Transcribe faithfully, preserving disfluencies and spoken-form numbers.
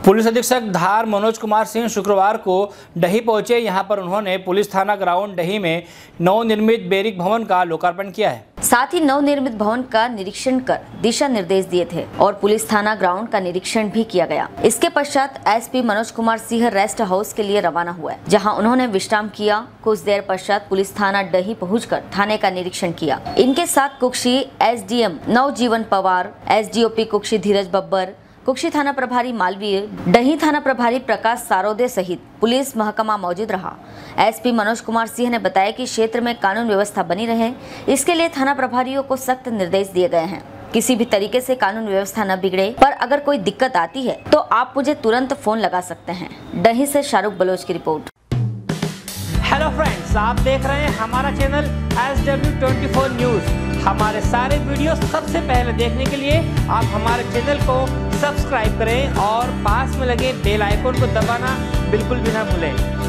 Police अधीक्षक धार मनोज कुमार सिंह शुक्रवार को डही पहुंचे। यहां पर उन्होंने पुलिस थाना ग्राउंड डही में नवनिर्मित बैरिक भवन का लोकार्पण किया है। साथ ही नवनिर्मित भवन का निरीक्षण कर दिशा निर्देश दिए थे और पुलिस थाना ग्राउंड का निरीक्षण भी किया गया। इसके पश्चात SP Manoj Kumar Singh rest house के लिए रवाना हुए, जहां उन्होंने विश्राम किया। कुछ देर पश्चात पुलिस थाना डही पहुंचकर थाने का निरीक्षण किया। इनके साथ कुक्षी एसडीएम नवजीवन पवार, एसडीओपी कुक्षी धीरज बब्बर, कुक्षी थाना प्रभारी मालवीर, डही थाना प्रभारी प्रकाश सारोदे सहित पुलिस महकमा मौजूद रहा। एसपी मनोज कुमार सिंह ने बताया कि क्षेत्र में कानून व्यवस्था बनी रहे, इसके लिए थाना प्रभारियों को सख्त निर्देश दिए गए हैं। किसी भी तरीके से कानून व्यवस्था न बिगड़े, पर अगर कोई दिक्कत आती है तो आप मुझे तुरंत फोन लगा सकते हैं। डही से शाहरुख बलोच की रिपोर्ट। हेलो फ्रेंड्स, आप देख रहे हैं हमारा channel S W twenty four news. हमारे सारे वीडियो सबसे पहले देखने के लिए आप हमारे चैनल को सब्सक्राइब करें और पास में लगे बेल आइकन को दबाना बिल्कुल भी ना भूलें।